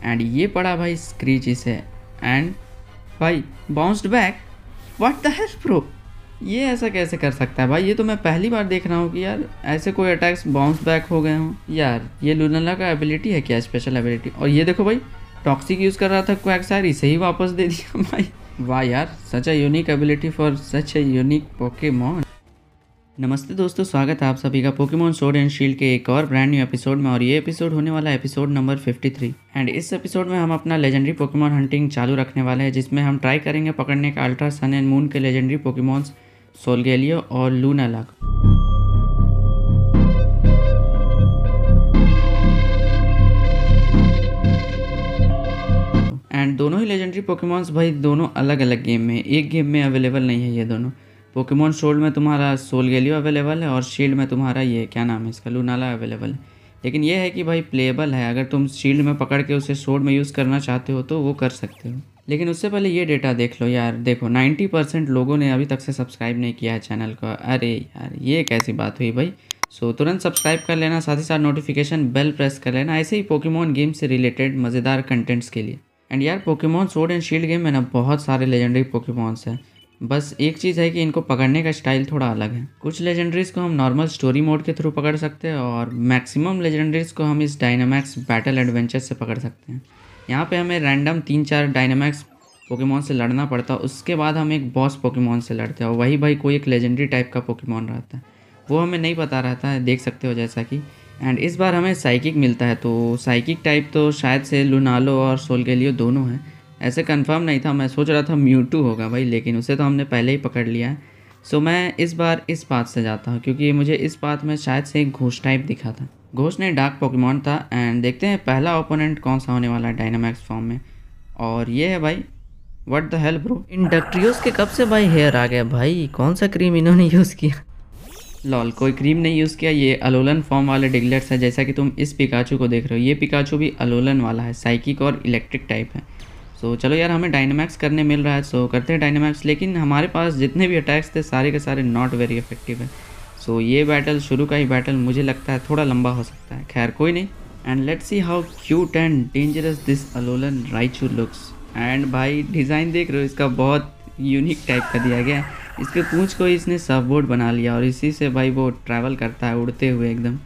And ये पड़ा भाई स्क्रीच इसे एंड भाई bounced back. What the hell bro, ये ऐसा कैसे कर सकता है भाई? ये तो मैं पहली बार देख रहा हूँ कि यार ऐसे कोई अटैक्स बाउंस बैक हो गए हों। यार ये लूनाला का एबिलिटी है क्या, स्पेशल एबिलिटी? और ये देखो भाई टॉक्सिक यूज़ कर रहा था क्वैकसायर, इसे ही वापस दे दिया भाई। वाह यार, such a unique ability for such a unique Pokemon. नमस्ते दोस्तों, स्वागत है आप सभी का पोकेमॉन स्वॉर्ड एंड शील्ड के एक और ब्रांड न्यू एपिसोड में। और ये एपिसोड होने वाला है एपिसोड नंबर 53। एंड इस एपिसोड में हम अपना लेजेंडरी पोकेमॉन हंटिंग चालू रखने वाले हैं, जिसमें हम ट्राई करेंगे पकड़ने का अल्ट्रा सन एंड मून के लेजेंडरी पोकेमॉन्स सोलगेलियो और लूनाला। एंड दोनों ही लेजेंडरी पोकेमॉन्स भाई दोनों अलग अलग गेम में, एक गेम में अवेलेबल नहीं है। ये दोनों पोकेमॉन स्वॉर्ड में तुम्हारा सोलगेलियो अवेलेबल है और शील्ड में तुम्हारा ये क्या नाम है इसका, लूनाला अवेलेबल है। लेकिन ये है कि भाई प्लेएबल है, अगर तुम शील्ड में पकड़ के उसे स्वॉर्ड में यूज़ करना चाहते हो तो वो कर सकते हो। लेकिन उससे पहले ये डेटा देख लो यार, देखो 90% लोगों ने अभी तक से सब्सक्राइब नहीं किया है चैनल को। अरे यार ये कैसी बात हुई भाई? सो तुरंत सब्सक्राइब कर लेना, साथ ही साथ नोटिफिकेशन बेल प्रेस कर लेना ऐसे ही पोकेमॉन गेम से रिलेटेड मज़ेदार कंटेंट्स के लिए। एंड यार Pokemon sword and shield game में ना बहुत सारे लेजेंडरी पोकेमॉन्स हैं, बस एक चीज़ है कि इनको पकड़ने का स्टाइल थोड़ा अलग है। कुछ लेजेंडरीज को हम नॉर्मल स्टोरी मोड के थ्रू पकड़ सकते हैं और मैक्सिमम लेजेंडरीज को हम इस डायनामैक्स बैटल एडवेंचर से पकड़ सकते हैं। यहाँ पे हमें रैंडम 3-4 डायनामैक्स पोकेमॉन से लड़ना पड़ता है, उसके बाद हम एक बॉस पोकेमॉन से लड़ते हैं और वही भाई कोई एक लेजेंडरी टाइप का पोकेमॉन रहता है, वो हमें नहीं पता रहता है, देख सकते हो जैसा कि। एंड इस बार हमें साइकिक मिलता है, तो साइकिक टाइप तो शायद से लूनालो और सोलगेलियो दोनों हैं, ऐसे कंफर्म नहीं था। मैं सोच रहा था म्यूटू होगा भाई, लेकिन उसे तो हमने पहले ही पकड़ लिया है। सो मैं इस बार इस पाथ से जाता हूँ क्योंकि मुझे इस पाथ में शायद से एक घोष टाइप दिखा था। घोष ने डार्क पोकेमॉन था। एंड देखते हैं पहला ओपोनेंट कौन सा होने वाला है डायनामैक्स फॉर्म में, और ये है भाई व्हाट द हेल ब्रो, इन डक्ट्रियोस के कब से भाई हेयर आ गया भाई? कौन सा क्रीम इन्होंने यूज़ किया? लॉल, कोई क्रीम नहीं यूज़ किया, ये अलोलन फॉर्म वाले डिगलेट्स है। जैसा कि तुम इस पिकाचू को देख रहे हो, ये पिकाचू भी अलोलन वाला है, साइकिक और इलेक्ट्रिक टाइप है। सो चलो यार, हमें डायनामैक्स करने मिल रहा है, सो करते हैं डायनामैक्स। लेकिन हमारे पास जितने भी अटैक्स थे सारे के सारे नॉट वेरी इफेक्टिव है। सो ये बैटल, शुरू का ही बैटल मुझे लगता है थोड़ा लंबा हो सकता है, खैर कोई नहीं। And let's see how cute and dangerous this Alolan Raichu looks. And भाई डिज़ाइन देख रहे हो इसका, बहुत यूनिक टाइप का दिया गया है। इसके पूंछ को इसने सर्फबोर्ड बना लिया और इसी से भाई वो ट्रैवल करता है उड़ते हुए एकदम।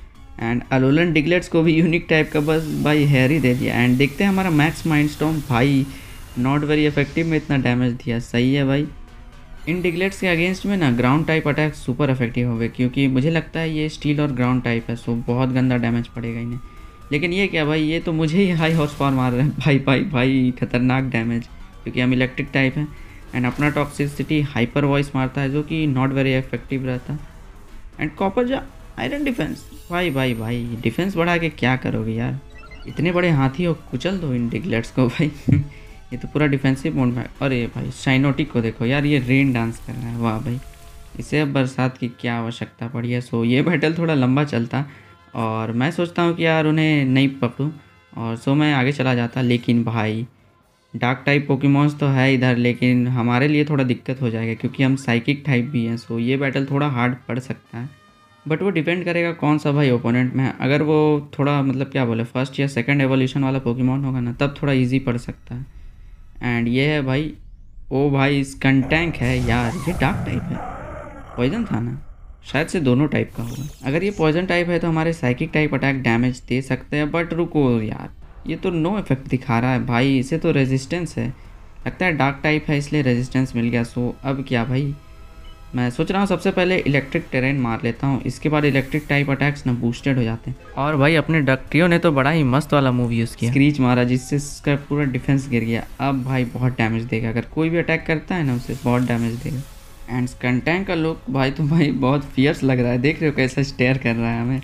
एंड अलोलन डिगलेट्स को भी यूनिक टाइप का बस भाई हेयर ही दे दिया। एंड देखते हैं हमारा मैक्स माइंडस्टॉर्म, भाई नॉट वेरी इफेक्टिव में इतना डैमेज दिया, सही है भाई। इन डिगलेट्स के अगेंस्ट में ना ground type attack super effective हो गए, क्योंकि मुझे लगता है ये स्टील और ग्राउंड टाइप है, सो बहुत गंदा डैमेज पड़ेगा इन्हें। लेकिन ये क्या भाई, ये तो मुझे ही हाई हॉर्स पावर मार रहे हैं भाई भाई भाई, खतरनाक डैमेज, क्योंकि हम इलेक्ट्रिक टाइप हैं। एंड अपना टॉक्सिसिटी हाइपर वॉइस मारता है, जो कि नॉट वेरी इफेक्टिव रहता है। And Copperajah iron defence, भाई भाई भाई डिफेंस बढ़ा के क्या करोगे यार, इतने बड़े हाथी हो, कुचल दो इन डिगलेट्स को भाई। ये तो पूरा डिफेंसिव मोड में। अरे भाई शाइनोटिक को देखो यार, ये रेन डांस कर रहा है, वाह भाई, इसे अब बरसात की क्या आवश्यकता पड़ी है। सो ये बैटल थोड़ा लंबा चलता और मैं सोचता हूँ कि यार उन्हें नहीं पकड़ूँ, और सो मैं आगे चला जाता। लेकिन भाई डार्क टाइप पोकेमॉन्स तो है इधर, लेकिन हमारे लिए थोड़ा दिक्कत हो जाएगा क्योंकि हम साइकिक टाइप भी हैं। सो ये बैटल थोड़ा हार्ड पड़ सकता है, बट वो डिपेंड करेगा कौन सा भाई ओपोनेंट में है। अगर वो थोड़ा मतलब क्या बोले फर्स्ट या सेकंड एवोल्यूशन वाला पोकेमॉन होगा ना, तब थोड़ा इजी पड़ सकता है। एंड ये है भाई, ओ भाई स्कंटैंक है यार, ये डार्क टाइप है, पॉइजन था ना, शायद से दोनों टाइप का होगा। अगर ये पॉइजन टाइप है तो हमारे साइकिक टाइप अटैक डैमेज दे सकते हैं, बट रुको यार, ये तो नो इफेक्ट दिखा रहा है भाई, इसे तो रेजिस्टेंस है, लगता है डार्क टाइप है इसलिए रेजिस्टेंस मिल गया। सो अब क्या भाई, मैं सोच रहा हूँ सबसे पहले इलेक्ट्रिक टेरेन मार लेता हूँ, इसके बाद इलेक्ट्रिक टाइप अटैक्स ना बूस्टेड हो जाते हैं। और भाई अपने डक्ट्रियो ने तो बड़ा ही मस्त वाला मूव यूज़ किया, स्क्रीच मारा जिससे इसका पूरा डिफेंस गिर गया। अब भाई बहुत डैमेज देगा, अगर कोई भी अटैक करता है ना उसे बहुत डैमेज देगा। एंड स्कंटैंक का लुक भाई तो भाई बहुत फियर्स लग रहा है, देख रहे हो कैसा स्टेयर कर रहा है हमें।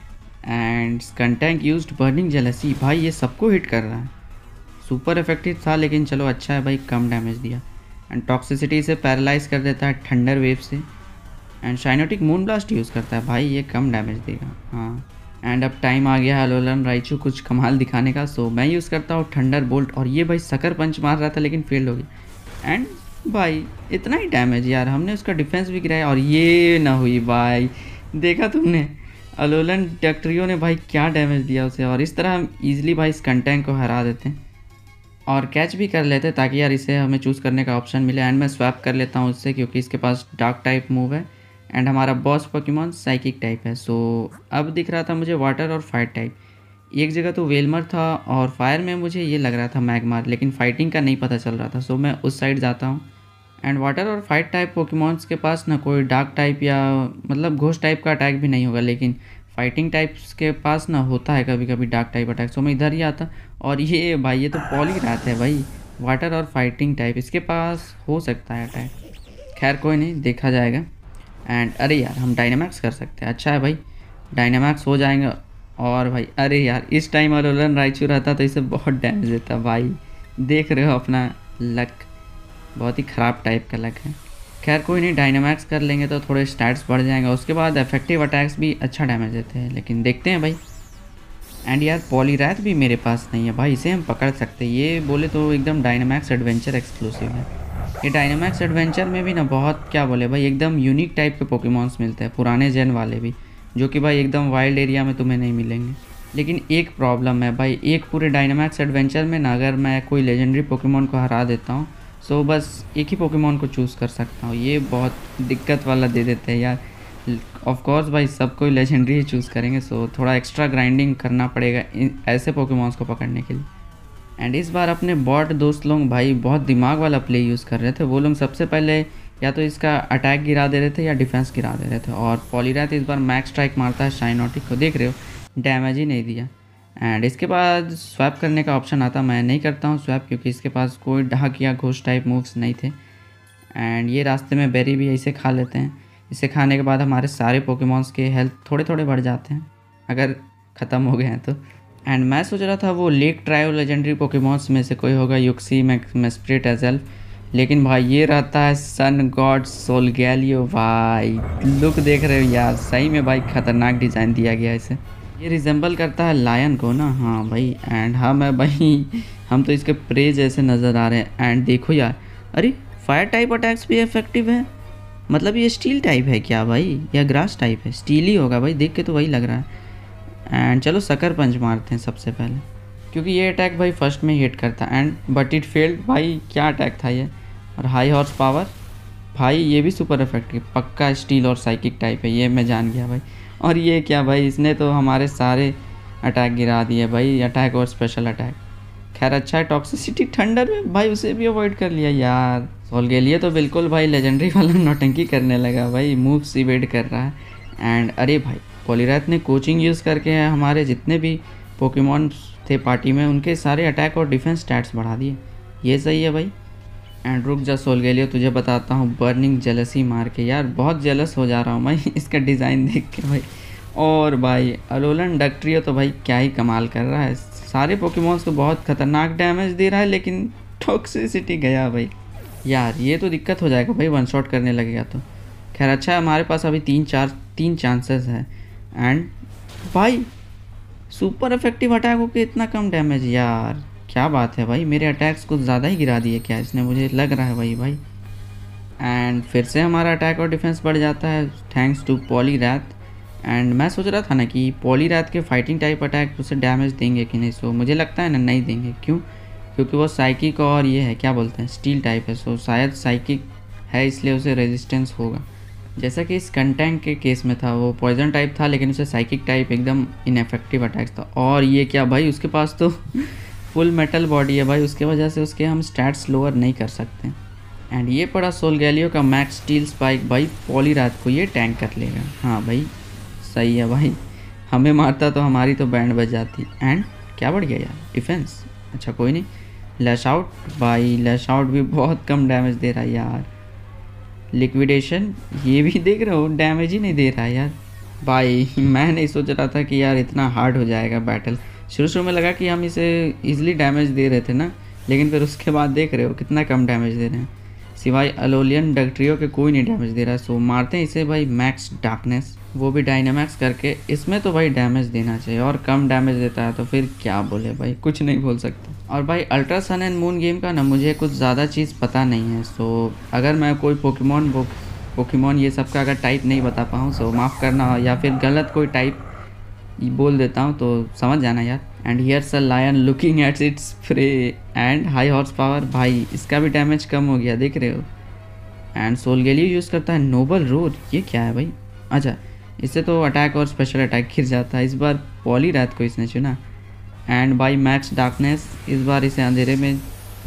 And Skuntank used burning jealousy, भाई ये सबको हिट कर रहा है, सुपर इफेक्टिव था, लेकिन चलो अच्छा है भाई, कम डैमेज दिया। एंड टॉक्सिसिटी से पैरालाइज कर देता है थंडर वेव से। एंड शाइनोटिक मून ब्लास्ट यूज़ करता है, भाई ये कम डैमेज देगा। हाँ, एंड अब टाइम आ गया है अलोलन राइचू कुछ कमाल दिखाने का। सो मैं यूज़ करता हूँ थंडर बोल्ट, और ये भाई सकर पंच मार रहा था लेकिन फेल हो गया। एंड भाई इतना ही डैमेज यार, हमने उसका डिफेंस भी गिराया और ये ना हुई भाई, देखा तुमने अलोलन डक्ट्रियो ने भाई क्या डैमेज दिया उसे, और इस तरह हम ईजिली भाई इस कंटेंट को हरा देते हैं और कैच भी कर लेते हैं, ताकि यार इसे हमें चूज़ करने का ऑप्शन मिले। एंड मैं स्वैप कर लेता हूँ उससे, क्योंकि इसके पास डार्क टाइप मूव है एंड हमारा बॉस पोकेमॉन साइकिक टाइप है। सो अब दिख रहा था मुझे वाटर और फायर टाइप। एक जगह तो वेलमर था और फायर में मुझे ये लग रहा था मैगमार, लेकिन फाइटिंग का नहीं पता चल रहा था। सो मैं उस साइड जाता हूँ। एंड वाटर और फाइट टाइप पोकेमॉन्स के पास ना कोई डार्क टाइप या मतलब घोस्ट टाइप का अटैक भी नहीं होगा, लेकिन फाइटिंग टाइप्स के पास ना होता है कभी कभी डार्क टाइप अटैक। सो मैं इधर ही आता, और ये भाई ये तो पॉलीराथ है भाई, वाटर और फाइटिंग टाइप, इसके पास हो सकता है अटैक। खैर कोई नहीं, देखा जाएगा। एंड अरे यार हम डायनामैक्स कर सकते हैं, अच्छा है भाई डायनामैक्स हो जाएंगे। और भाई अरे यार इस टाइम अलोलन राइचू रहता तो इसे बहुत डैमेज देता भाई, देख रहे हो अपना लक, बहुत ही ख़राब टाइप का लक है। खैर कोई नहीं, डायनामैक्स कर लेंगे तो थोड़े स्टैट्स बढ़ जाएंगे, उसके बाद इफेक्टिव अटैक्स भी अच्छा डैमेज देते हैं, लेकिन देखते हैं भाई। एंड यार पॉलीराथ भी मेरे पास नहीं है भाई, इसे हम पकड़ सकते हैं, ये बोले तो एकदम डायनामैक्स एडवेंचर एक्सक्लूसिव है। ये डायनामैक्स एडवेंचर में भी ना बहुत क्या बोले भाई, एकदम यूनिक टाइप के पोकेमॉन्स मिलते हैं, पुराने जेन वाले भी, जो कि भाई एकदम वाइल्ड एरिया में तुम्हें नहीं मिलेंगे। लेकिन एक प्रॉब्लम है भाई, एक पूरे डायनामैक्स एडवेंचर में ना अगर मैं कोई लेजेंडरी पोकेमॉन को हरा देता हूँ, सो बस एक ही पोकेमॉन को चूज़ कर सकता हूँ, ये बहुत दिक्कत वाला दे देते हैं यार। ऑफ कोर्स भाई सब कोई लेजेंडरी ही चूज़ करेंगे, सो थोड़ा एक्स्ट्रा ग्राइंडिंग करना पड़ेगा ऐसे पोकेमॉन्स को पकड़ने के लिए। एंड इस बार अपने बॉट दोस्त लोग भाई बहुत दिमाग वाला प्ले यूज़ कर रहे थे। वो लोग सबसे पहले या तो इसका अटैक गिरा दे रहे थे या डिफेंस गिरा दे रहे थे, और पॉलीराथ इस बार मैक्स स्ट्राइक मारता है शाइनोटिक को, देख रहे हो डैमेज ही नहीं दिया। एंड इसके बाद स्वैप करने का ऑप्शन आता, मैं नहीं करता हूँ स्वैप, क्योंकि इसके पास कोई डाक या घोस्ट टाइप मूव्स नहीं थे। एंड ये रास्ते में बेरी भी इसे खा लेते हैं, इसे खाने के बाद हमारे सारे पोकेमॉन्स के हेल्थ थोड़े थोड़े बढ़ जाते हैं अगर ख़त्म हो गए हैं तो। एंड मैं सोच रहा था वो लेक ट्रायो लेजेंडरी पोकेमॉन्स में से कोई होगा, युक्सी मेस्प्रिट एजेल्फ, लेकिन भाई ये रहता है सन गॉड सोलगैलियो। भाई लुक देख रहे हो यार, सही में भाई खतरनाक डिज़ाइन दिया गया है इसे, ये रिजेंबल करता है लायन को ना। हाँ भाई, एंड हम है भाई, हम तो इसके प्रे जैसे नज़र आ रहे हैं। एंड देखो यार, अरे फायर टाइप अटैक्स भी इफेक्टिव है, मतलब ये स्टील टाइप है क्या भाई, या ग्रास टाइप है, स्टील ही होगा भाई, देख के तो वही लग रहा है। एंड चलो सकर पंच मारते हैं सबसे पहले, क्योंकि ये अटैक भाई फर्स्ट में हिट करता है। एंड बट इट फेल्ड भाई, क्या अटैक था ये। और हाई हॉर्स पावर भाई, ये भी सुपर इफेक्टिव, पक्का स्टील और साइकिक टाइप है, ये मैं जान गया भाई। और ये क्या भाई, इसने तो हमारे सारे अटैक गिरा दिए भाई, अटैक और स्पेशल अटैक। खैर अच्छा है, टॉक्सिसिटी थंडर में भाई उसे भी अवॉइड कर लिया यार। सोलगैलियो तो बिल्कुल भाई लेजेंडरी वाला नौटंकी करने लगा भाई, मूव्स इवेड कर रहा है। एंड अरे भाई पॉलीराथ ने कोचिंग यूज़ करके हमारे जितने भी पोकेमॉन थे पार्टी में, उनके सारे अटैक और डिफेंस स्टैट्स बढ़ा दिए, ये सही है भाई। एंड रुक जा सोलगैलियो, तुझे बताता हूँ बर्निंग जेलसी मार के, यार बहुत जेलस हो जा रहा हूँ मैं इसका डिज़ाइन देख के भाई। और भाई अलोलन डक्ट्रियो तो भाई क्या ही कमाल कर रहा है, सारे पोकेमॉन्स को बहुत खतरनाक डैमेज दे रहा है, लेकिन टॉक्सिसिटी गया भाई। यार ये तो दिक्कत हो जाएगा भाई, वन शॉट करने लगेगा तो। खैर अच्छा है, हमारे पास अभी तीन चांसेस है। एंड भाई सुपर इफेक्टिव अटैक होके इतना कम डैमेज, यार क्या बात है भाई, मेरे अटैक्स कुछ ज़्यादा ही गिरा दिए क्या इसने, मुझे लग रहा है भाई। एंड फिर से हमारा अटैक और डिफेंस बढ़ जाता है थैंक्स टू पॉलीराथ। एंड मैं सोच रहा था ना कि पॉलीराथ के फाइटिंग टाइप अटैक उसे डैमेज देंगे कि नहीं, सो मुझे लगता है ना नहीं देंगे। क्यों? क्योंकि वो साइकिक और ये है क्या बोलते हैं स्टील टाइप है, सो शायद साइकिक है इसलिए उसे रेजिस्टेंस होगा। जैसा कि इस कंटेंट के केस में था, वो पॉइजन टाइप था लेकिन उसे साइकिक टाइप एकदम इनफेक्टिव अटैक्स था। और ये क्या भाई, उसके पास तो फुल मेटल बॉडी है भाई, उसके वजह से उसके हम स्टैट्स लोअर नहीं कर सकते। एंड ये पड़ा सोलगैलियो का मैक्स स्टील स्पाइक भाई, पॉलीराथ को ये टैंक कर लेगा। हाँ भाई सही है भाई, हमें मारता तो हमारी तो बैंड बज जाती। एंड क्या बढ़ गया यार डिफेंस, अच्छा कोई नहीं। लैश आउट भाई, लैश आउट भी बहुत कम डैमेज दे रहा है यार। लिक्विडेशन, ये भी देख रहे हो डैमेज ही नहीं दे रहा है यार। भाई मैं नहीं सोच रहा था कि यार इतना हार्ड हो जाएगा बैटल, शुरू में लगा कि हम इसे इजीली डैमेज दे रहे थे ना, लेकिन फिर उसके बाद देख रहे हो कितना कम डैमेज दे रहे हैं। सिवाय अलोलियन डक्ट्रियो के कोई नहीं डैमेज दे रहा है, सो मारते हैं इसे भाई मैक्स डार्कनेस, वो भी डायनामैक्स करके। इसमें तो भाई डैमेज देना चाहिए, और कम डैमेज देता है तो फिर क्या बोले भाई, कुछ नहीं बोल सकते। और भाई Ultra sun and Moon game का ना मुझे कुछ ज़्यादा चीज़ पता नहीं है, सो अगर मैं कोई पोकेमॉन बुक पोकेमॉन ये सब का अगर टाइप नहीं बता पाऊँ सो माफ़ करना, या फिर गलत कोई टाइप बोल देता हूँ तो समझ जाना यार। And here's a lion looking at its prey and high horsepower. भाई इसका भी डैमेज कम हो गया, देख रहे हो। एंड सोलगेलियो यूज़ करता है नोबल रोर। ये क्या है भाई? अच्छा, इससे तो अटैक और स्पेशल अटैक गिर जाता है। इस बार पॉलीरैथ को इसने चुना। एंड बाई मैक्स डार्कनेस, इस बार इसे अंधेरे में।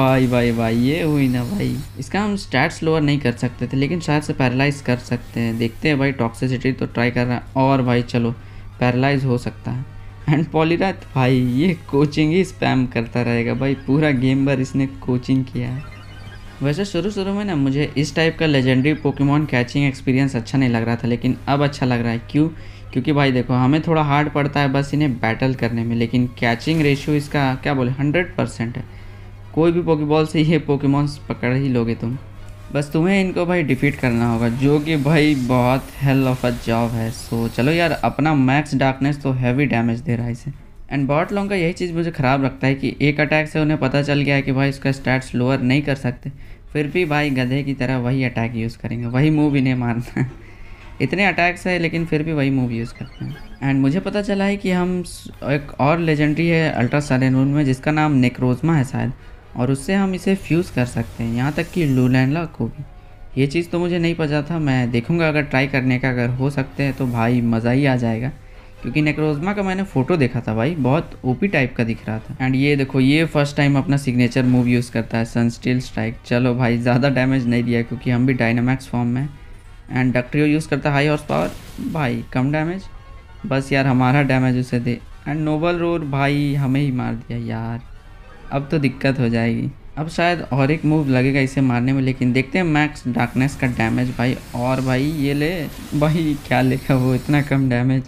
भाई ये हुई ना भाई। इसका हम स्टैट्स लोअर नहीं कर सकते थे, लेकिन शायद से पैरालाइज कर सकते हैं। देखते हैं भाई, टॉक्सिसिटी तो ट्राई कर रहा है। और भाई चलो, पैरालाइज हो सकता है। एंड पॉलीरैथ भाई ये कोचिंग ही स्पैम करता रहेगा भाई, पूरा गेम भर इसने कोचिंग किया है। वैसे शुरू में ना मुझे इस टाइप का लेजेंडरी पोकेमॉन कैचिंग एक्सपीरियंस अच्छा नहीं लग रहा था, लेकिन अब अच्छा लग रहा है। क्यों? क्योंकि भाई देखो, हमें थोड़ा हार्ड पड़ता है बस इन्हें बैटल करने में, लेकिन कैचिंग रेशियो इसका क्या बोले 100% है। कोई भी पोकेबॉल से ये पोकेमॉन्स पकड़ ही लोगे तुम। बस तुम्हें इनको भाई डिफीट करना होगा, जो कि भाई बहुत हेल ऑफ अ जॉब है। सो चलो यार, अपना मैक्स डार्कनेस तो हैवी डैमेज दे रहा है इसे। एंड बॉट लॉन्ग का यही चीज़ मुझे ख़राब लगता है कि एक अटैक से उन्हें पता चल गया है कि भाई इसका स्टैट्स लोअर नहीं कर सकते, फिर भी भाई गधे की तरह वही अटैक यूज़ करेंगे, वही मूव इन्हें मारना है। इतने अटैक्स है लेकिन फिर भी वही मूव यूज़ करते हैं। एंड मुझे पता चला है कि हम एक और लेजेंडरी है अल्ट्रा साइलेंट में, जिसका नाम नेक्रोजमा है शायद, और उससे हम इसे फ्यूज़ कर सकते हैं, यहाँ तक कि लूलैंडला को भी। ये चीज़ तो मुझे नहीं पता था, मैं देखूँगा अगर ट्राई करने का अगर हो सकते हैं तो भाई मज़ा ही आ जाएगा। क्योंकि नेक्रोजमा का मैंने फ़ोटो देखा था भाई, बहुत ओपी टाइप का दिख रहा था। एंड ये देखो, ये फर्स्ट टाइम अपना सिग्नेचर मूव यूज़ करता है, सनस्टील स्ट्राइक। चलो भाई, ज़्यादा डैमेज नहीं दिया क्योंकि हम भी डायनामैक्स फॉर्म में। एंड डक्ट्रियो यूज़ करता है हाई हॉर्स पावर। भाई कम डैमेज, बस यार हमारा डैमेज उसे दे। एंड नोबल रोर भाई हमें ही मार दिया यार, अब तो दिक्कत हो जाएगी। अब शायद और एक मूव लगेगा इसे मारने में, लेकिन देखते हैं मैक्स डार्कनेस का डैमेज भाई। और भाई ये ले भाई, क्या लेगा वो, इतना कम डैमेज।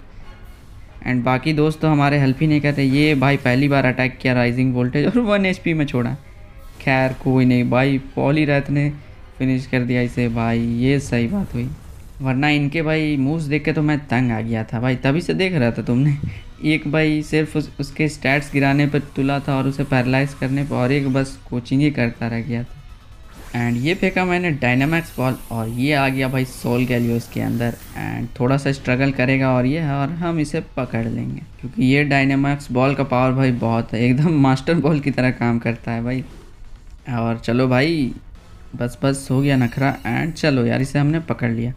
एंड बाकी दोस्त तो हमारे हेल्प ही नहीं करते। ये भाई पहली बार अटैक किया राइजिंग वोल्टेज और 1 HP में छोड़ा। खैर कोई नहीं भाई, पॉलीरैथ ने फिनिश कर दिया इसे भाई, ये सही बात हुई। वरना इनके भाई मूव्स देख के तो मैं तंग आ गया था भाई, तभी से देख रहा था तुमने। एक भाई सिर्फ उसके स्टैट्स गिराने पर तुला था और उसे पैरालाइज करने पर, और एक बस कोचिंग ही करता रह गया था। एंड ये फेंका मैंने डायनामैक्स बॉल और ये आ गया भाई सोलगेलियो इसके अंदर। एंड थोड़ा सा स्ट्रगल करेगा और ये है, और हम इसे पकड़ लेंगे क्योंकि ये डायनामैक्स बॉल का पावर भाई बहुत है, एकदम मास्टर बॉल की तरह काम करता है भाई। और चलो भाई, बस हो गया नखरा। एंड चलो यार, इसे हमने पकड़ लिया।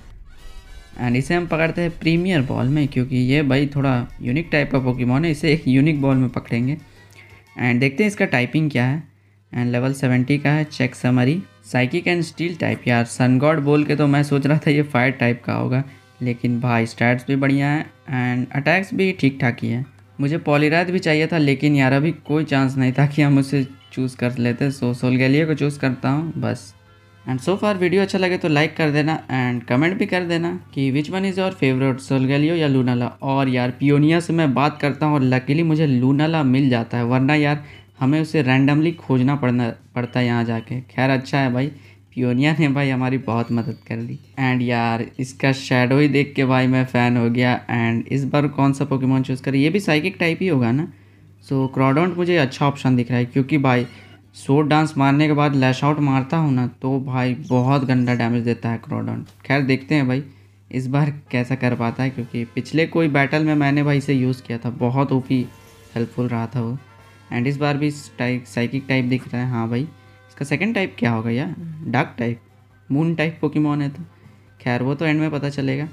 एंड इसे हम पकड़ते हैं प्रीमियर बॉल में, क्योंकि ये भाई थोड़ा यूनिक टाइप का पोकेमॉन है, इसे एक यूनिक बॉल में पकड़ेंगे। एंड देखते हैं इसका टाइपिंग क्या है। एंड लेवल 70 का है। Check summary, psychic and steel type. यार सन गॉड बोल के तो मैं सोच रहा था ये फायर टाइप का होगा, लेकिन भाई स्टैट्स भी बढ़िया है एंड अटैक्स भी ठीक ठाक ही है। मुझे पॉलीरैथ भी चाहिए था, लेकिन यार अभी कोई चांस नहीं था कि हम उसे चूज़ कर लेते। सो सोलगेलियो को चूज़ करता हूँ बस। एंड सो फार वीडियो अच्छा लगे तो लाइक कर देना एंड कमेंट भी कर देना कि which one is your favourite, Solgaleo या लूनाला। और यार पियोनिया से मैं बात करता हूँ और लकीली मुझे लूनाला मिल जाता है, वरना यार हमें उसे रैंडमली खोजना पड़ता है यहाँ जाके। खैर अच्छा है भाई, पियोनिया ने भाई हमारी बहुत मदद कर दी। एंड यार इसका शैडो ही देख के भाई मैं फ़ैन हो गया। एंड इस बार कौन सा पोकेमॉन चूज़ करें, ये भी साइकिक टाइप ही होगा ना। सो क्रोडॉन्ट मुझे अच्छा ऑप्शन दिख रहा है, क्योंकि भाई शॉर्ट डांस मारने के बाद लैश आउट मारता हूँ ना तो भाई बहुत गंदा डैमेज देता है क्रोडॉन्ट। खैर देखते हैं भाई इस बार कैसा कर पाता है, क्योंकि पिछले कोई बैटल में मैंने भाई इसे यूज़ किया था, बहुत ओपी हेल्पफुल रहा था वो। एंड इस बार भी साइकिक टाइप दिख रहा है। हाँ भाई, इसका सेकंड टाइप क्या होगा यार, dark type, moon type Pokemon है तो खैर वो तो एंड में पता चलेगा।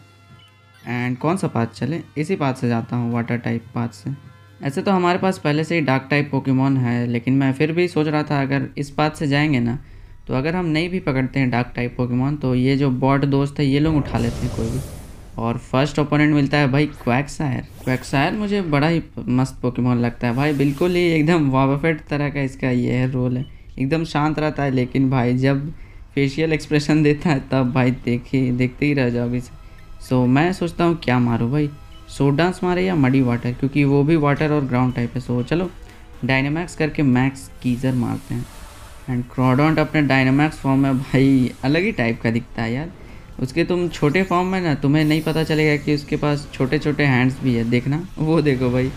एंड कौन सा पाथ चले, इसी पाथ से जाता हूँ, वाटर टाइप पाथ से। ऐसे तो हमारे पास पहले से ही डार्क टाइप पोकेमॉन है, लेकिन मैं फिर भी सोच रहा था अगर इस पाथ से जाएंगे ना तो अगर हम नहीं भी पकड़ते हैं डार्क टाइप पोकेमॉन तो ये जो बॉट दोस्त है ये लोग उठा लेते हैं कोई भी। और फर्स्ट ओपोनेंट मिलता है भाई क्वैकसायर। क्वैकसायर मुझे बड़ा ही मस्त पोकेमॉन लगता है भाई, बिल्कुल ही एकदम वाबाफेट तरह का इसका ये है रोल है, एकदम शांत रहता है, लेकिन भाई जब फेशियल एक्सप्रेशन देता है तब भाई देखते ही रह जाओगे। सो मैं सोचता हूँ क्या मारूँ भाई, शॉर्ट डांस मारे या मडी वाटर, क्योंकि वो भी वाटर और ग्राउंड टाइप है। सो चलो डायनामैक्स करके मैक्स गीजर मारते हैं। एंड क्रोडॉन्ट अपने डायनामैक्स फॉर्म में भाई अलग ही टाइप का दिखता है यार। उसके तुम छोटे फॉर्म में ना तुम्हें नहीं पता चलेगा कि उसके पास छोटे छोटे हैंड्स भी है, देखना वो देखो भाई,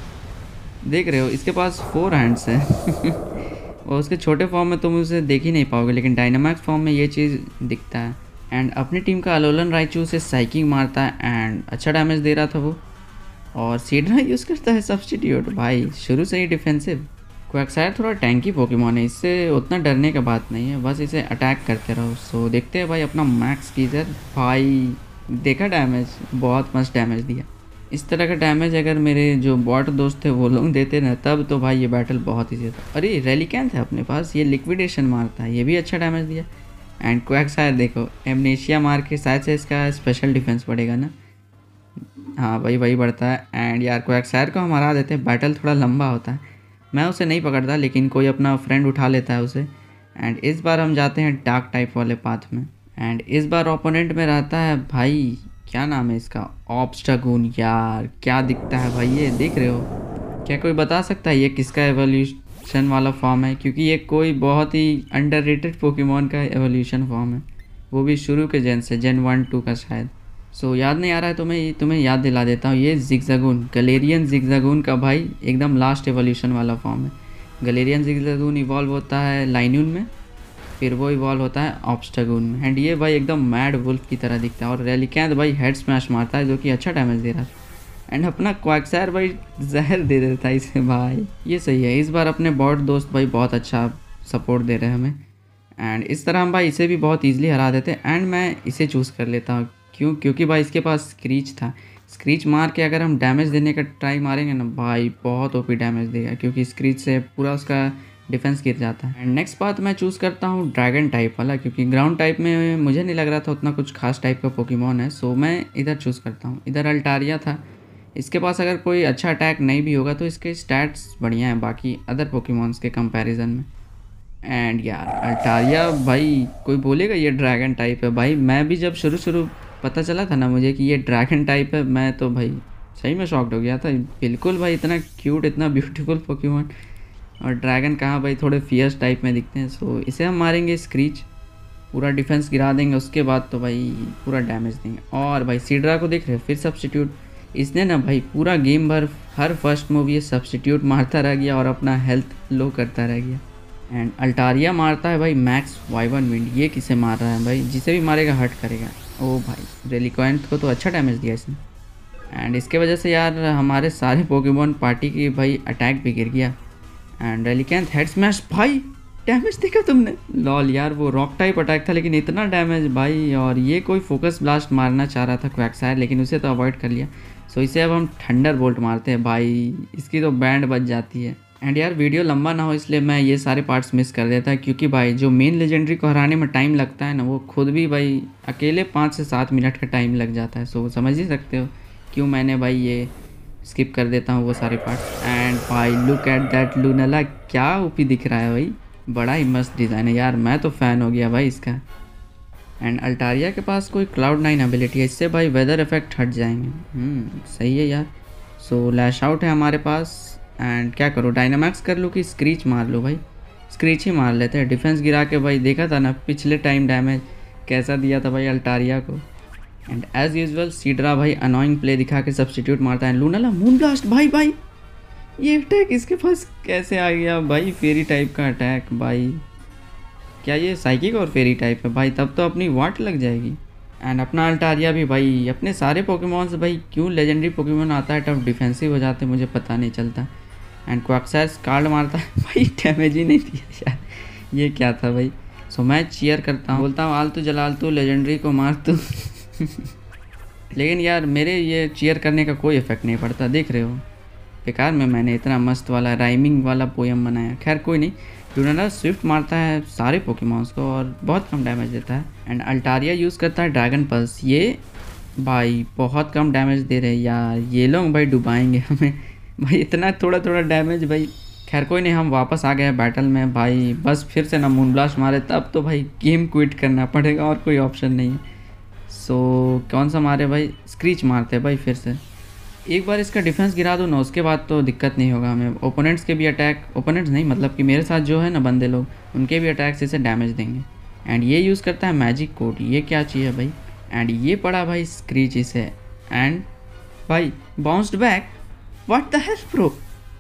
देख रहे हो इसके पास 4 हैंड्स हैं। और उसके छोटे फॉर्म में तुम उसे देख ही नहीं पाओगे, लेकिन डायनामैक्स फॉर्म में ये चीज़ दिखता है। एंड अपनी टीम का अलोलन राइचू से साइकिंग मारता है एंड अच्छा डैमेज दे रहा था वो। और सीड्रा यूज़ करता है सब्स्टिट्यूट, भाई शुरू से ही डिफेंसिव। क्वैकसायर थोड़ा टैंकी पोकेमॉन है, इससे उतना डरने का बात नहीं है, बस इसे अटैक करते रहो। सो देखते हैं भाई अपना मैक्स कीजर, भाई देखा डैमेज, बहुत मस्त डैमेज दिया। इस तरह का डैमेज अगर मेरे जो बॉट दोस्त थे वो लोग देते ना तब तो भाई ये बैटल बहुत ईजी था। अरे रेलिकैंथ है अपने पास, ये लिक्विडेशन मारता है, ये भी अच्छा डैमेज दिया। एंड क्वैकसायर देखो एमनेशिया मार के शायद से इसका स्पेशल डिफेंस बढ़ेगा ना, हाँ भाई वही बढ़ता है। एंड यार क्वैकसायर को हम हरा देते हैं, बैटल थोड़ा लंबा होता है, मैं उसे नहीं पकड़ता लेकिन कोई अपना फ्रेंड उठा लेता है उसे। एंड इस बार हम जाते हैं डार्क टाइप वाले पाथ में। एंड इस बार ओपोनेंट में रहता है भाई, क्या नाम है इसका, ऑब्स्टागून। यार क्या दिखता है भाई, ये देख रहे हो, क्या कोई बता सकता है ये किसका एवोल्यूशन वाला फॉर्म है? क्योंकि ये कोई बहुत ही अंडररेटेड पोकेमॉन का एवोल्यूशन फॉर्म है, वो भी शुरू के जेन से, जेन 1-2 का शायद। सो याद नहीं आ रहा है तो मैं तुम्हें याद दिला देता हूँ, ये जिगजागून, गलेरियन जिगजागून का भाई एकदम लास्ट एवोल्यूशन वाला फॉर्म है। गलेरियन जिगजागून इवॉल्व होता है लाइन्यून में, फिर वो इवॉल्व होता है ऑब्स्टागून में। एंड ये भाई एकदम मैड वुल्फ की तरह दिखता है। और रेलिकैंथ भाई हेड स्मैश मारता है जो कि अच्छा डैमेज दे रहा था। एंड अपना क्वैकसायर भाई जहर दे देता है इसे, भाई ये सही है। इस बार अपने बॉट दोस्त भाई बहुत अच्छा सपोर्ट दे रहे हैं हमें। एंड इस तरह हम भाई इसे भी बहुत ईजिली हरा देते हैं। एंड मैं इसे चूज़ कर लेता हूँ, क्योंकि भाई इसके पास स्क्रीच था। स्क्रीच मार के अगर हम डैमेज देने का ट्राई मारेंगे ना भाई, बहुत ओपी डैमेज देगा, क्योंकि स्क्रीच से पूरा उसका डिफेंस गिर जाता है। एंड नेक्स्ट बात मैं चूज़ करता हूँ ड्रैगन टाइप वाला, क्योंकि ग्राउंड टाइप में मुझे नहीं लग रहा था उतना कुछ खास टाइप का पोकेमॉन है। सो मैं इधर चूज़ करता हूँ। इधर अल्टारिया था, इसके पास अगर कोई अच्छा अटैक नहीं भी होगा तो इसके स्टैट्स बढ़िया हैं बाकी अदर पोकेमॉन्स के कंपैरिजन में। एंड यार अल्टारिया भाई कोई बोलेगा ये ड्रैगन टाइप है, भाई मैं भी जब शुरू पता चला था ना मुझे कि ये ड्रैगन टाइप है, मैं तो भाई सही में शॉक्ड हो गया था। बिल्कुल भाई इतना क्यूट, इतना ब्यूटीफुल पोकेमॉन, और ड्रैगन कहाँ भाई, थोड़े फियर्स टाइप में दिखते हैं। सो इसे हम मारेंगे स्क्रीच, पूरा डिफेंस गिरा देंगे, उसके बाद तो भाई पूरा डैमेज देंगे। और भाई सीड्रा को देख रहे हो, फिर सब्स्टिट्यूट, इसने ना भाई पूरा गेम भर हर फर्स्ट मूव ये सब्स्टिट्यूट मारता रह गया और अपना हेल्थ लो करता रह गया। एंड अल्टारिया मारता है भाई मैक्स वाइवन विंड, ये किसे मार रहा है भाई, जिसे भी मारेगा हर्ट करेगा। ओ भाई रेलिकॉइंट को तो अच्छा डैमेज दिया इसने। एंड इसके वजह से यार हमारे सारे पोकेमॉन पार्टी की भाई अटैक भी गिर गया। एंड रेलिकैंथ हेड स्मैश, भाई डैमेज देखा तुमने, लॉल यार वो रॉक टाइप अटैक था लेकिन इतना डैमेज भाई। और ये कोई फोकस ब्लास्ट मारना चाह रहा था क्वैकसायर, लेकिन उसे तो अवॉइड कर लिया। सो इसे अब हम थंडर बोल्ट मारते हैं भाई, इसकी तो बैंड बज जाती है। एंड यार वीडियो लंबा ना हो इसलिए मैं ये सारे पार्ट्स मिस कर देता, क्योंकि भाई जो मेन लेजेंडरी को हराने में टाइम लगता है ना, वो खुद भी भाई अकेले 5 से 7 मिनट का टाइम लग जाता है। सो समझ ही सकते हो क्यों मैंने भाई ये स्किप कर देता हूँ वो सारे पार्ट। एंड भाई लुक एट दैट लूनला, क्या ओपी दिख रहा है भाई, बड़ा ही मस्त डिज़ाइन है यार, मैं तो फ़ैन हो गया भाई इसका। एंड अल्टारिया के पास कोई Cloud9 एबिलिटी है, इससे भाई वेदर इफेक्ट हट जाएंगे। सही है यार। सो लैश आउट है हमारे पास। एंड क्या करूँ, डायनामैक्स कर लूँ कि स्क्रीच मार लूँ? भाई स्क्रीच ही मार लेते हैं, डिफेंस गिरा के। भाई देखा था ना पिछले टाइम डैमेज कैसा दिया था भाई अल्टारिया को। एंड एज यूजुअल सीड्रा भाई अनोइंग प्ले दिखा के सब्स्टिट्यूट मारता है। लूनला मून ब्लास्ट, भाई ये अटैक इसके पास कैसे आ गया भाई, फेरी टाइप का अटैक भाई, क्या ये साइकिक और फेरी टाइप है भाई, तब तो अपनी वाट लग जाएगी। एंड अपना अल्टारिया भी भाई, अपने सारे पोकेमॉन से भाई क्यों लेजेंडरी पोकेमॉन आता है टफ डिफेंसिव हो जाते मुझे पता नहीं चलता। एंड क्वैकसायर कार्ड मारता है भाई, डैमेज ही नहीं दिया यार, ये क्या था भाई। सो मैं चीयर करता हूँ, बोलता हूँ आलतू जलालतू लेजेंडरी को मार तू लेकिन यार मेरे ये चीयर करने का कोई इफेक्ट नहीं पड़ता, देख रहे हो, बेकार में मैंने इतना मस्त वाला राइमिंग वाला पोएम बनाया। खैर कोई नहीं, लूनला स्विफ्ट मारता है सारे पोकेमॉन्स को और बहुत कम डैमेज देता है। एंड अल्टारिया यूज़ करता है ड्रैगन पल्स, ये भाई बहुत कम डैमेज दे रहे हैं यार, ये लोग भाई डुबाएंगे हमें भाई, इतना थोड़ा थोड़ा डैमेज भाई। खैर कोई नहीं, हम वापस आ गए बैटल में भाई, बस फिर से ना मून ब्लास्ट मारे तब तो भाई गेम क्विट करना पड़ेगा और कोई ऑप्शन नहीं है। सो कौन सा मारे भाई, स्क्रीच मारते हैं भाई फिर से। एक बार इसका डिफेंस गिरा दो ना, उसके बाद तो दिक्कत नहीं होगा हमें। ओपोनेंट्स के भी अटैक, ओपोनेंट्स नहीं मतलब कि मेरे साथ जो है ना बंदे लोग, उनके भी अटैक्स इसे डैमेज देंगे। एंड ये यूज़ करता है मैजिक कोड, ये क्या चाहिए भाई। एंड ये पड़ा भाई स्क्रीच इसे, एंड भाई bounced back, what the hell bro,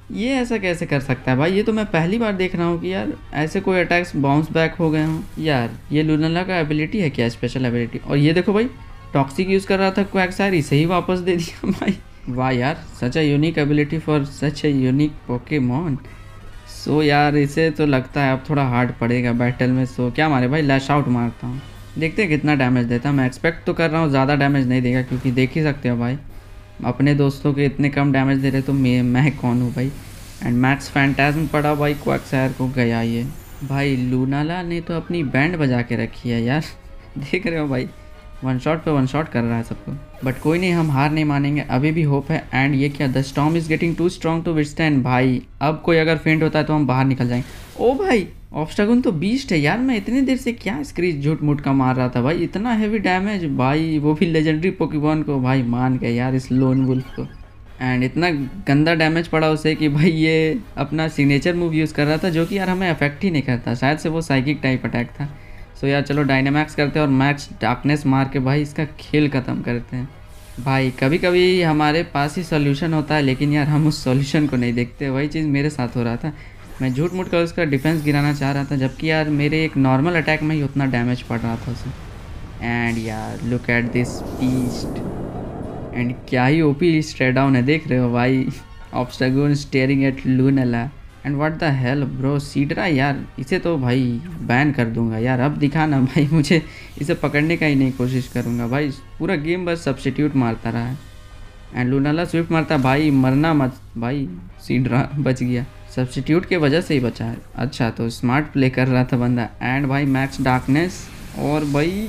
ये ऐसा कैसे कर सकता है भाई? ये तो मैं पहली बार देख रहा हूँ कि यार ऐसे कोई अटैक्स बाउंस बैक हो गए हों। यार ये लूनाला का एबिलिटी है क्या, स्पेशल एबिलिटी? और ये देखो भाई, टॉक्सिक यूज़ कर रहा था क्वैकसायर, इसे ही वापस दे दिया भाई। वाह यार, such a unique ability for such a unique Pokemon. So यार इसे तो लगता है अब थोड़ा हार्ड पड़ेगा बैटल में। सो क्या मारे भाई, लैश आउट मारता हूँ, देखते हैं कितना डैमेज देता है। मैं एक्सपेक्ट तो कर रहा हूँ ज़्यादा डैमेज नहीं देगा, क्योंकि देख ही सकते हो भाई अपने दोस्तों के इतने कम डैमेज दे रहे तो मैं कौन हूँ भाई। एंड मैक्स फैंटास्म पड़ा भाई, क्वैकसायर को गया ये। भाई लूनाला ने तो अपनी बैंड बजा के रखी है यार देख रहे हो भाई, वन शॉट पे वन शॉट कर रहा है सबको। बट कोई नहीं, हम हार नहीं मानेंगे, अभी भी होप है। एंड ये क्या, the storm is getting too strong to withstand. भाई अब कोई अगर फेंट होता है तो हम बाहर निकल जाएंगे। ओ भाई ऑब्स्टैगल तो बीस्ट है यार, मैं इतनी देर से क्या स्क्रीच झूठ मूठ का मार रहा था भाई, इतना हैवी डैमेज भाई, वो भी लेजेंडरी पोकेमॉन को। भाई मान गए यार इस लोन वुल्फ को। एंड इतना गंदा डैमेज पड़ा उसे कि भाई ये अपना सिग्नेचर मूव यूज़ कर रहा था, जो कि यार हमें अफेक्ट ही नहीं करता, शायद से वो साइकिक टाइप अटैक था। सो यार चलो डायनामैक्स करते हैं और मैक्स डार्कनेस मार के भाई इसका खेल ख़त्म करते हैं। भाई कभी कभी हमारे पास ही सॉल्यूशन होता है, लेकिन यार हम उस सॉल्यूशन को नहीं देखते। वही चीज़ मेरे साथ हो रहा था, मैं झूठ मूठ कर उसका डिफेंस गिराना चाह रहा था, जबकि यार मेरे एक नॉर्मल अटैक में ही उतना डैमेज पड़ रहा था उसे। एंड यार look at this beast, and क्या ही ओपी स्ट्रेट डाउन है, देख रहे हो भाई, Obstagoon staring at Lunala. And what the hell bro, Seadra यार, इसे तो भाई बैन कर दूंगा यार। अब दिखा ना भाई मुझे, इसे पकड़ने का ही नहीं कोशिश करूंगा भाई, पूरा गेम बस सब्स्टिट्यूट मारता रहा है। एंड लूनाला स्विफ्ट मारता, भाई मरना मत भाई, सीडरा बच गया, सब्स्टिट्यूट के वजह से ही बचा है। अच्छा तो स्मार्ट प्ले कर रहा था बंदा। एंड भाई मैक्स डार्कनेस, और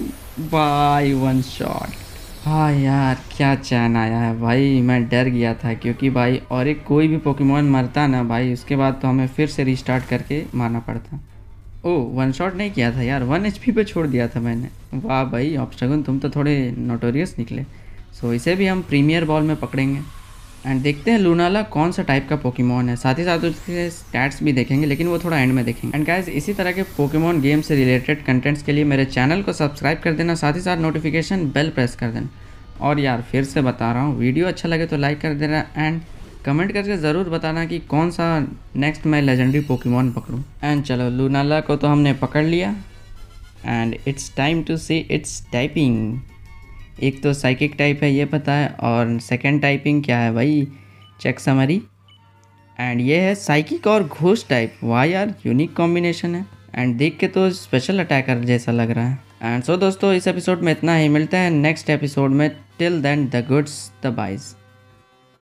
भाई वन शॉट। हाँ यार क्या चैन आया है भाई, मैं डर गया था, क्योंकि भाई और एक कोई भी पोकेमॉन मरता ना भाई, उसके बाद तो हमें फिर से रिस्टार्ट करके मारना पड़ता। ओह वन शॉट नहीं किया था यार, 1 HP पे छोड़ दिया था मैंने। वाह भाई ऑब्स्टैगल तुम तो थोड़े नोटोरियस निकले। सो इसे भी हम प्रीमियर बॉल में पकड़ेंगे। एंड देखते हैं लूनाला कौन सा टाइप का पोकेमॉन है, साथ ही साथ उसके स्टैट्स भी देखेंगे, लेकिन वो थोड़ा एंड में देखेंगे। एंड गाइस इसी तरह के पोकेमॉन गेम से रिलेटेड कंटेंट्स के लिए मेरे चैनल को सब्सक्राइब कर देना, साथ ही साथ नोटिफिकेशन बेल प्रेस कर देना। और यार फिर से बता रहा हूँ, वीडियो अच्छा लगे तो लाइक कर देना, एंड कमेंट करके ज़रूर बताना कि कौन सा नेक्स्ट मैं लेजेंडरी पोकेमॉन पकड़ूँ। एंड चलो लूनाला को तो हमने पकड़ लिया, and it's time to see its typing. एक तो साइकिक टाइप है ये पता है, और सेकंड टाइपिंग क्या है भाई, चेक समरी। एंड ये है साइकिक और घोस्ट टाइप। वाह यार यूनिक कॉम्बिनेशन है, एंड देख के तो स्पेशल अटैकर जैसा लग रहा है। एंड सो दोस्तों इस एपिसोड में इतना ही, मिलते हैं नेक्स्ट एपिसोड में। Till then the goods the buys.